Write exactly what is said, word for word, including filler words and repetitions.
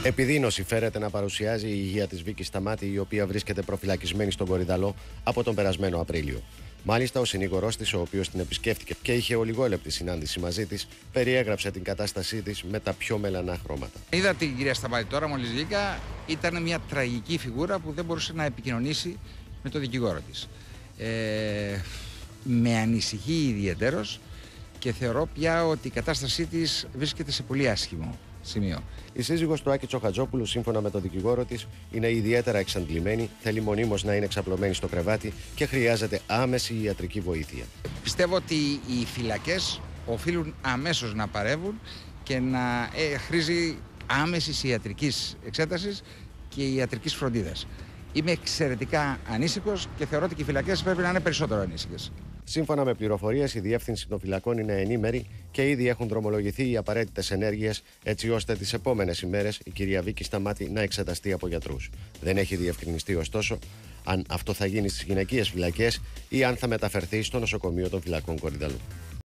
Επιδείνωση φέρεται να παρουσιάζει η υγεία της Βίκης Σταμάτη, η οποία βρίσκεται προφυλακισμένη στον Κορυδαλό από τον περασμένο Απρίλιο. Μάλιστα, ο συνήγορός της, ο οποίος την επισκέφτηκε και είχε ολιγόλεπτη συνάντηση μαζί της, περιέγραψε την κατάστασή της με τα πιο μελανά χρώματα. Είδα την κυρία Σταμάτη τώρα, μόλις βγήκα. Ήταν μια τραγική φιγούρα που δεν μπορούσε να επικοινωνήσει με τον δικηγόρο της. Ε, με ανησυχεί ιδιαιτέρως και θεωρώ πια ότι η κατάστασή της βρίσκεται σε πολύ άσχημο σημείο. Η σύζυγος του Άκη Τσοχατζόπουλου, σύμφωνα με τον δικηγόρο της, είναι ιδιαίτερα εξαντλημένη, θέλει μονίμως να είναι εξαπλωμένη στο κρεβάτι και χρειάζεται άμεση ιατρική βοήθεια. Πιστεύω ότι οι φυλακές οφείλουν αμέσως να παρεύουν και να ε, χρήζει άμεσης ιατρικής εξέτασης και ιατρικής φροντίδας. Είμαι εξαιρετικά ανήσυχος και θεωρώ ότι και οι φυλακές πρέπει να είναι περισσότερο ανήσυχες. Σύμφωνα με πληροφορίες, η Διεύθυνση των Φυλακών είναι ενήμερη και ήδη έχουν δρομολογηθεί οι απαραίτητες ενέργειες, έτσι ώστε τις επόμενες ημέρες η κυρία Βίκη Σταμάτη να εξεταστεί από γιατρούς. Δεν έχει διευκρινιστεί ωστόσο αν αυτό θα γίνει στις γυναικείες φυλακές ή αν θα μεταφερθεί στο νοσοκομείο των φυλακών Κορυδαλού.